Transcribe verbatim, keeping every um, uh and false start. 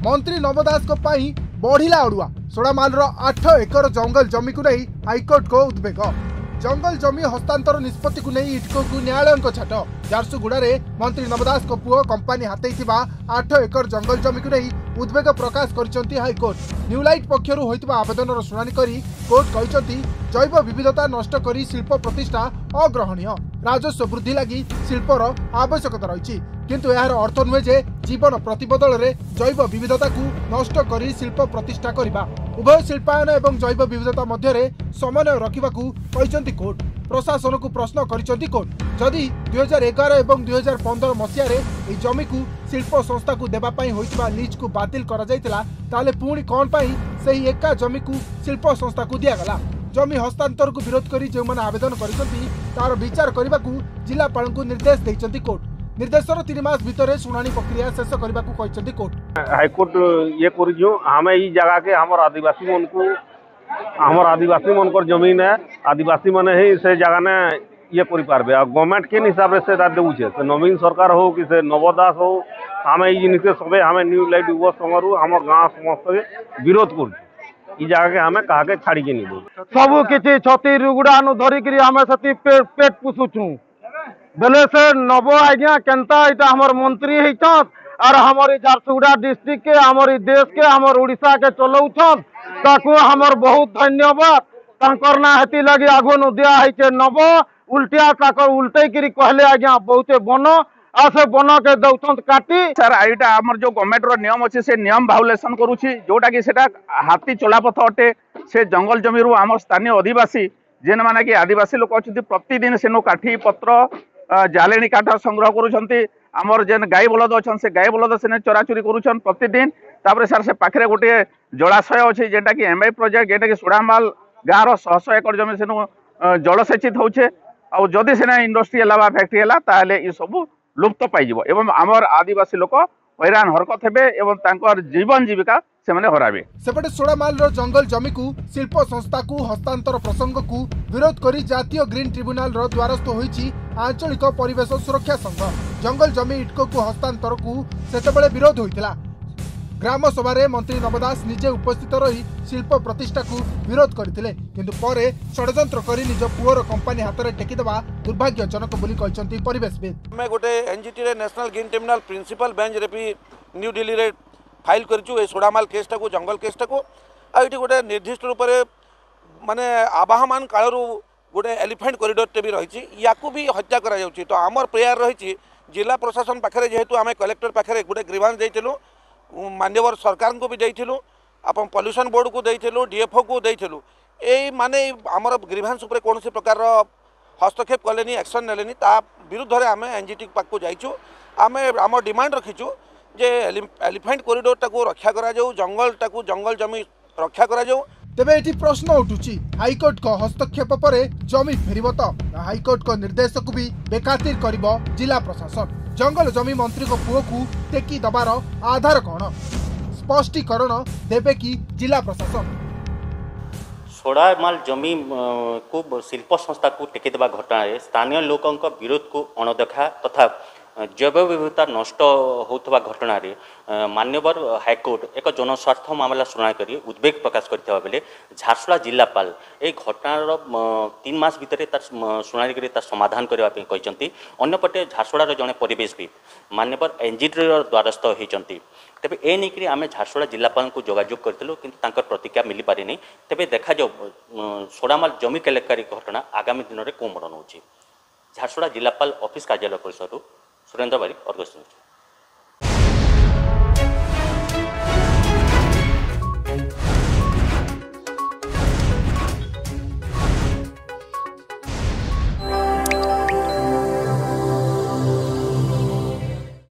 मंत्री नव दास को पाई बढ़िला अड़ुआ सोड़ामाल आठ एकर जंगल जमी को नहीं हाइकोर्ट को उद्वेग। जंगल जमी हस्तांतर निष्पत्ति को नहीं इटको को न्यायालय छाट। झारसुगुड़ा मंत्री नव दास को पुओ कंपानी हाथई आठ एकर जंगल जमी को नहीं उद्वेग प्रकाश कर हाइकोर्ट। न्यूलाइट पक्षर होता आवेदन शुणाणी कर कोर्ट कहते जैव विविधता नष्ट कर शिल्प प्रतिष्ठा अग्रहणीय। राजस्व वृद्धि लगी शिल्पर आवश्यकता रही किंतु यार अर्थ नुहे जे जीवन प्रतिबदल रे जैव विविधता को नष्ट कर शिल्प प्रतिष्ठा करबा। उभय शिल्पायन एवं जैव विविधता मध्य समन्वय रखा कहते कोर्ट। प्रशासन को प्रश्न करिसेंती कोर्ट जदि दुई हजार एगार और दुई हजार पंद्रह मसीह जमी को शिल्प संस्था को देवाई होता लीज को बातिल करा जायतिला ताले पुणी कौन पाई सही एका जमी को शिल्प संस्था को दियागला। जमी हस्तांतर को विरोध करी जो मैंने आवेदन करिसेंती तार विचार करने को जिलापाल को निर्देश देइसेंती कोर्ट। निर्देशर तीन मास भितर शुणाणी प्रक्रिया शेष करने को कहते कोर्ट। हाईकोर्ट ये करियो हमें ई जगह के हमर आदिवासी मन को हमर आदिवासी मन को जमीन है आदिवासी माने ही से जगह ने ये करि पारबे आ गवर्नमेंट के हिसाब से देउछे से नवीन सरकार हो कि से नवदास हो हमें ई जिनिस के सबे हमें न्यू लाइट युवा समरू हमर गांव समस्त विरोध कर ई जगह के हमें कहा के छाड़ी के नहीं सब किछि छती रुगुड़ा नु धरि करी हमें सती पेट पेट पुसुछु बेले से नव आज्ञा केनता इटा हमर मंत्री हिचत और हमर झारसुगुड़ा डिस्ट्रिक्ट के हमर देश के हमर उड़ीसा के चलौछन ताको हमर बहुत धन्यवाद तांकर ना हेती लगी आगो नु दिया है नव उल्टिया ताकर उल्टे करी कहले आज्ञा बहुते बन आसे बन के दौछन काटी सर आईटा हमर जो गवर्नमेंट रो नियम अछि से नियम भाउलेशन करूछि जोटा कि सेटा हाथी चलापथ अटे से जंगल जमी रु हमर स्थानीय आदिवासी जेन माने कि आदिवासी लोक अछि प्रतिदिन सेनो काठी पत्र जालेनी काठ संग्रह करूछंती आमर जेन गाई बलद अच्छन से गाई बलद से चराचुरी करूछन प्रतिदिन। तापर सर से पाखरे गोटे जलाशय अच्छे जेटा कि एमआई प्रोजेक्ट जेटा कि सोड़ामाल गाँव रो शह शह एकर जमी सेनु जलसेचित होचे आ जदि सेना इंडस्ट्री है बा फैक्ट्री है ताहले ई सब लुप्त पाइजिवो एवं आमर आदिवासी लोक हैरान हरकत हेबे एवं तांकर जीवन जीविका से माने हराबे। सेपटे सोड़ामाल रो जंगल जमी को शिल्प संस्था को हस्तांतर प्रसंग को विरोध करी जातीय ग्रीन ट्रिब्यूनाल रो द्वारस्थ होईची आंचलिक परिवेश सुरक्षा संघ। जंगल जमी इटको को हस्तांतर को सेतेबेले विरोध होइतिला। ग्राम सभा रे मंत्री नवदास निजे उपस्थित रही शिल्प प्रतिष्ठा को विरोध करथिले किंतु परे षडयंत्र करी निज पुअर कंपनी हाथ में टेकी देवा दुर्भाग्यजनक बोली कहचंती परिवेशविद। मैं गोटे एनजीटी रे national green tribunal principal bench रे भी न्यू दिल्ली रे फाइल करचु ए सोड़ामाल केसटा को जंगल केसटा को आ इटी गोटे निर्दिष्ट रूप से माने आवाहमान कालरू गोटे एलिफेंट कॉरिडोर टे भी रही याकू भी हत्या करा जाउची। तो आमर प्रेयर रही जिला प्रशासन पाखे जेहेतु आम कलेक्टर पाखे गोटे ग्रीवांस देइथिलु मान्यवर सरकार को भी देइथिलु अपन पॉल्यूशन बोर्ड को देइथिलु डीएफओ को देइथिलु ए माने आमर ग्रीवांस ऊपर कौन प्रकार हस्तक्षेप कलेनी एक्शन नेलेनी ता विरुद्ध रे आम एनजीटी पाक जाइछु। आम आम डिमांड रखीचु जे एलिफेंट कॉरिडोर टाको रक्षा करा जाऊ जंगल टाको जंगल जमी रक्षा करा जाऊ। तेबे एटी प्रश्न उठुची हाईकोर्ट को हस्तक्षेप परे जमी फेरिबो तो हाईकोर्ट को निर्देश को भी बेखातिर करिबो जिला प्रशासन। जंगल जमी मंत्री को पुओ को टेकी दबार आधार कौन स्पष्टीकरण देबे कि जिला प्रशासन। सोड़ामाल जमी को शिल्प संस्था को टेकी देबा घटना स्थानीय लोकों विरोध को अणदेखा तथा जैव विविधता नष्ट होता घटना रे मान्यवर हाईकोर्ट एक जनस्वार्थ मामला शुणाणी कर उद्वेग प्रकाश करथिबा बेले झारसुगुड़ा जिलापाल ए घटनार तीन मास भितर शुणाणी कर समाधान करने कहते। अन्यपटे झारसुगुड़ा जड़े परिवेशविद मान्यवर एनजीटी द्वारस्थ होती तेज ए नहीं आम झारसुगुड़ा जिलापाल को जोगाजोग करूँ कि प्रतिक्रिया मिल पारे नहीं। तेज देखा जाऊ सोड़ामाल जमी केलेकारी घटना आगामी दिन में कौन मरण हो। झारसुगुड़ा जिलापाल ऑफिस कार्यालय परिसर सुरेंद्र बारिक अर्गस न्यूज।